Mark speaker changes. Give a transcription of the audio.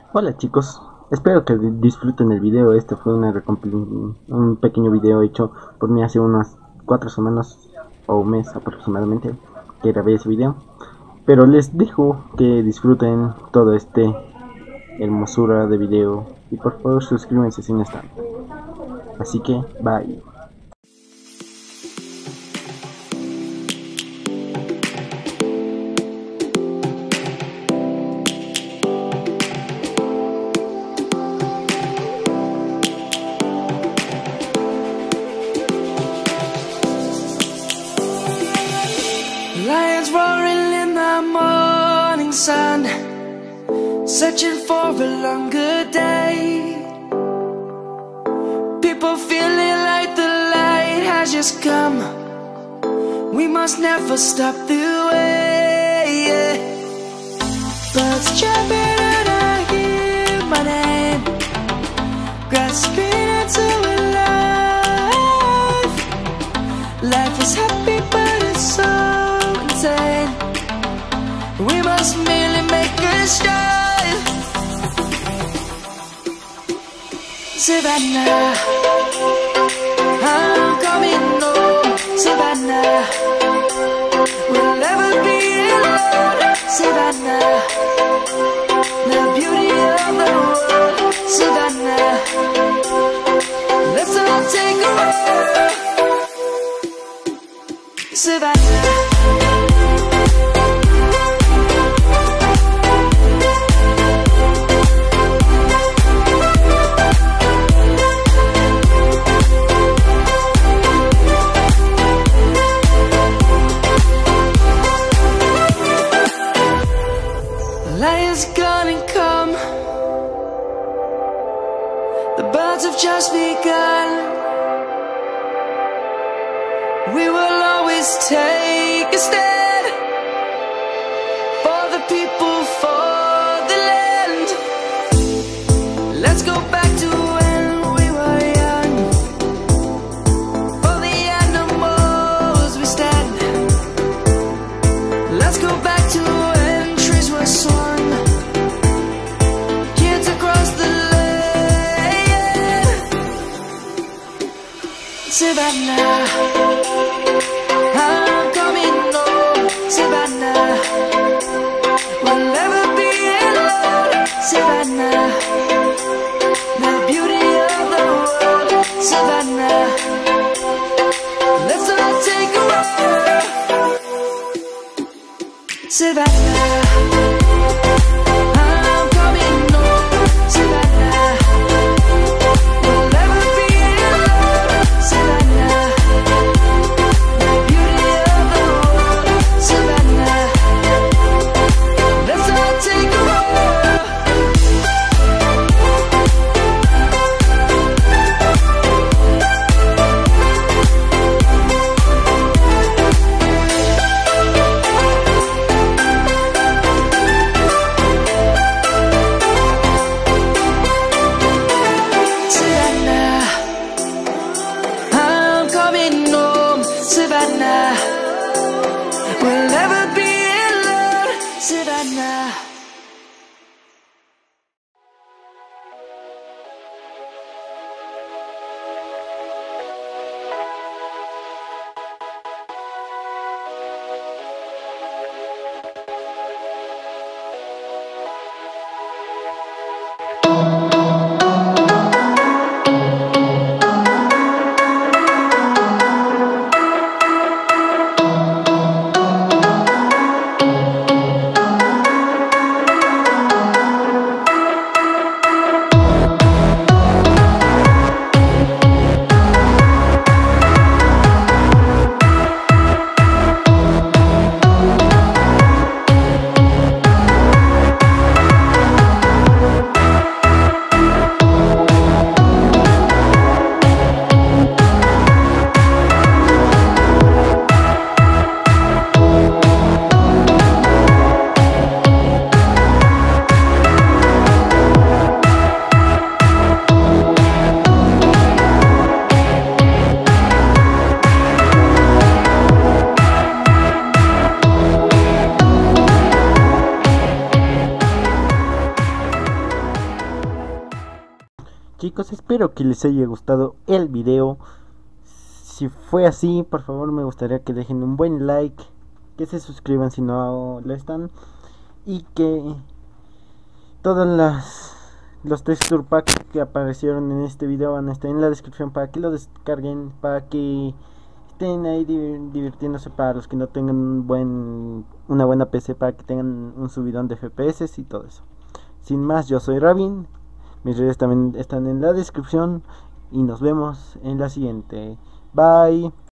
Speaker 1: Hola chicos, espero que disfruten el video. Este fue un pequeño video hecho por mí hace unas 4 semanas o un mes aproximadamente que grabé ese video. Pero les dejo que disfruten todo este hermosura de video y por favor suscríbanse si no están. Así que bye.
Speaker 2: Lions roaring in the morning sun, searching for a longer day. People feeling like the light has just come. We must never stop the way. Birds chirping and I hear my name, grasping into life. Life is happy but it's so insane. We must merely make a start. Savannah, I'm coming home. Savannah, we'll never be alone. Savannah, the beauty of the world. Savannah, let's all take a walk. Savannah. Lion's gonna come. The birds have just begun. We will always take a stand for the people, for the land. Let's go back to when we were young. For the animals we stand. Let's go back to when trees were swung. Kids across the land. Savannah, I'm coming home. Savannah, we'll never be alone. Savannah, the beauty of the world. Savannah, let's all take a walk. Savannah, I'm coming home. Savannah, we'll never be alone. Savannah, the beauty of the world. Savannah, let's all take a walk. Savannah, I'm coming home. Savannah, we'll never be alone. Savannah.
Speaker 1: chicos, espero que les haya gustado el video. Si fue así, por favor me gustaría que dejen un buen like, que se suscriban si no lo están, y que todos los texture packs que aparecieron en este video van a estar en la descripción para que lo descarguen, para que estén ahí divirtiéndose, para los que no tengan una buena PC, para que tengan un subidón de FPS y todo eso. Sin más, yo soy Rabin, mis redes también están en la descripción y nos vemos en la siguiente. Bye.